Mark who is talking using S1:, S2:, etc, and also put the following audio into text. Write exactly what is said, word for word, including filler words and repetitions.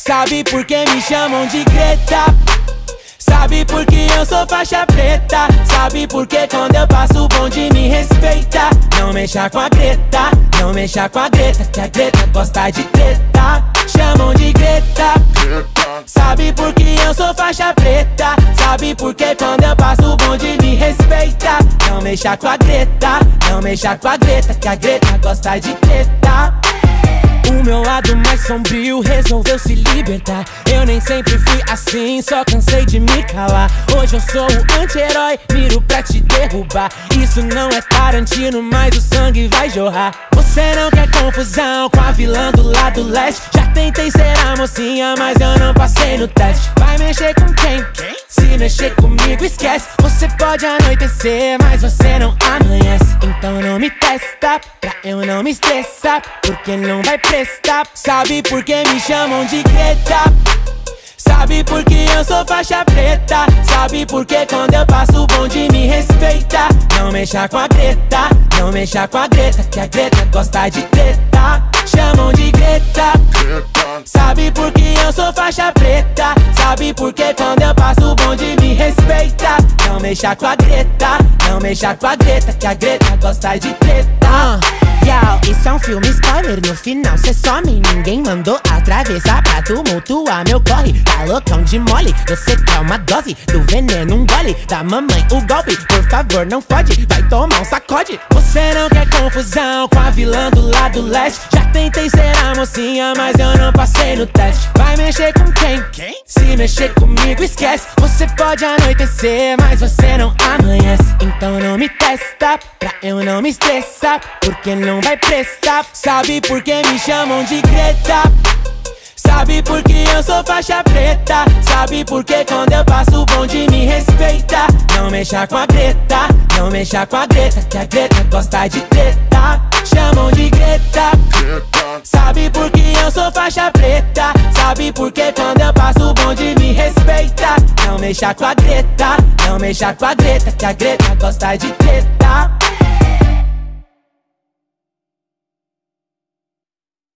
S1: Sabe por que me chamam de Greta? Sabe por que eu sou faixa preta? Sabe por que quando eu passo o bonde me respeita? Não mexa com a Greta, não mexa com a Greta, que a Greta gosta de treta. Chamam de Greta. Sabe por que eu sou faixa preta? Sabe por que quando eu passo o bonde me respeita? Não mexa com a Greta, não mexa com a Greta, que a Greta gosta de treta. O meu lado mais sombrio resolveu se libertar. Eu nem sempre fui assim, só cansei de me calar. Hoje eu sou o anti-herói, miro pra te derrubar. Isso não é Tarantino, mas o sangue vai jorrar. Você não quer confusão com a vilã do lado leste. Já tentei ser a mocinha, mas eu não passei no teste. Vai mexer com quem? Quem? Se mexer comigo esquece. Você pode anoitecer, mas você não amanhece. Então não me testa, pra eu não me estressar, porque não vai prestar. Sabe por que me chamam de Greta? Sabe por que eu sou faixa preta? Sabe por que quando eu passo o bonde me respeita? Não mexa com a Greta, não mexa com a Greta, que a Greta gosta de treta. Chamam de Greta. Sabe por que eu sou faixa preta? Sabe por que quando eu passo o bonde me respeita? Não mexa com a Greta, não mexa com a Greta, que a Greta gosta de treta. uh. Yo, isso é um filme spoiler, no final cê some. Ninguém mandou atravessar pra tumultuar meu corre. Tá loucão de mole, você quer uma dose do veneno, um gole da mamãe, o golpe, por favor não fode, vai tomar um sacode. Você não quer confusão com a vilã do lado leste. Já tentei ser a mocinha, mas eu não passei no teste. Vai mexer com quem? Quem? Se mexer comigo esquece. Você pode anoitecer, mas você não amanhece. Então não me testa, pra eu não me estressar, porque não vai prestar. Sabe por que me chamam de Greta? Sabe por que eu sou faixa preta? Sabe por que quando eu passo o bonde me respeita? Não mexa com a Greta, não mexa com a Greta, que a Greta gosta de treta. Chamam de Greta. Sabe por que eu sou faixa preta? Sabe por que quando eu passo o bonde me respeita? Não mexa com a Greta, não mexa com a Greta, que a Greta gosta de treta.